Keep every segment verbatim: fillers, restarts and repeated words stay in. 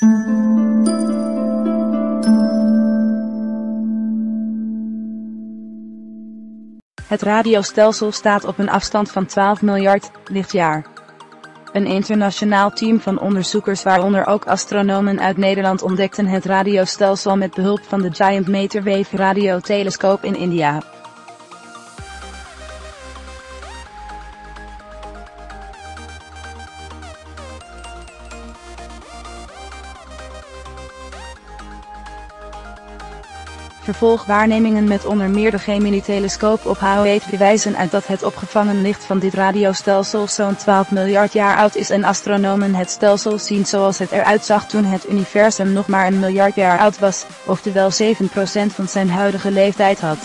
Het radiostelsel staat op een afstand van twaalf miljard lichtjaar. Een internationaal team van onderzoekers, waaronder ook astronomen uit Nederland, ontdekten het radiostelsel met behulp van de Giant Meter Wave radiotelescoop in India. Vervolgwaarnemingen met onder meer de Gemini-telescoop op Hawaii wijzen uit dat het opgevangen licht van dit radiostelsel zo'n twaalf miljard jaar oud is en astronomen het stelsel zien zoals het eruit zag toen het universum nog maar een miljard jaar oud was, oftewel zeven procent van zijn huidige leeftijd had.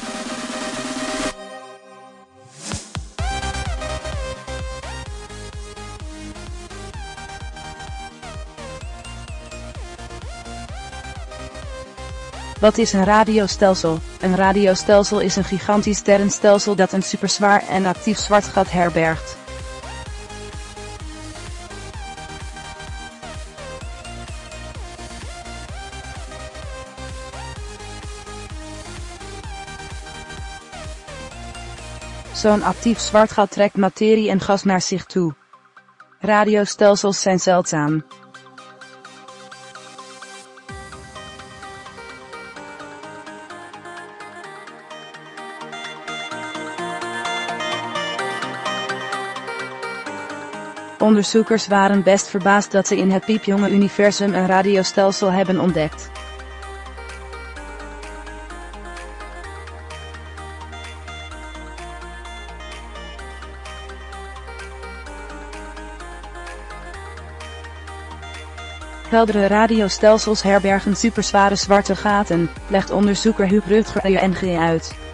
Wat is een radiostelsel? Een radiostelsel is een gigantisch sterrenstelsel dat een superzwaar en actief zwart gat herbergt. Zo'n actief zwart gat trekt materie en gas naar zich toe. Radiostelsels zijn zeldzaam. Onderzoekers waren best verbaasd dat ze in het piepjonge universum een radiostelsel hebben ontdekt. Heldere radiostelsels herbergen superzware zwarte gaten, legt onderzoeker Huub Rutger uit.